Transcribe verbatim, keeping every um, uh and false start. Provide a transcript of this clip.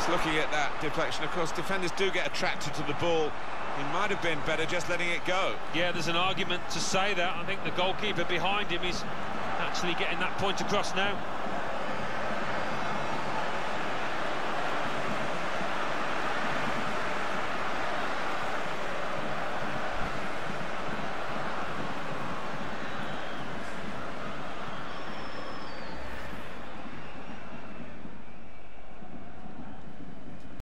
Just looking at that deflection, of course, defenders do get attracted to the ball. He might have been better just letting it go. Yeah, there's an argument to say that. I think the goalkeeper behind him is actually getting that point across now.